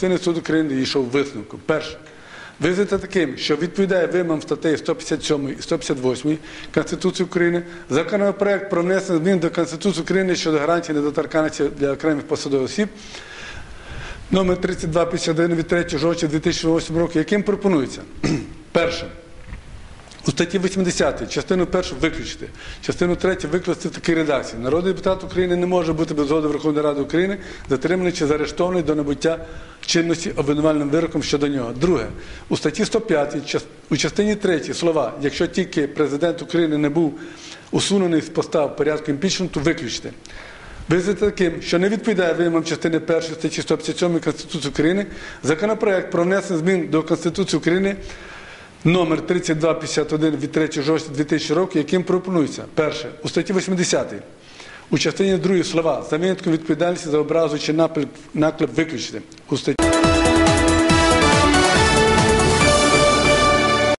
Конституційний суд України дійшов висновку. Перше. Визнати таким, що відповідає вимогам статей 157 і 158 Конституції України, законопроект про внесення змін до Конституції України щодо гарантії недоторканності для окремих посадових осіб, номер 3251 від 3 жовтня 2008 року, яким пропонується. Перше. У статті 80 частину 1 виключити, частину 3 викласти в такій редакції. Народний депутат України не може бути без згоди Верховної Ради України затриманий чи заарештований до набуття чинності обвинувальним вироком щодо нього. Друге. У статті 105 у частині 3 слова «якщо тільки президент України не був усунений з поста в порядку імпічменту» виключити. Визнати таким, що не відповідає вимогам частини 1 статті 157 Конституції України, законопроект про внесення змін до Конституції України номер 3251 від 3 жовтня 2000 року, яким пропонується. Перше. У статті 80 у частині 2 слова «за винятком відповідальності за образу чи наклеп» виключити. У статті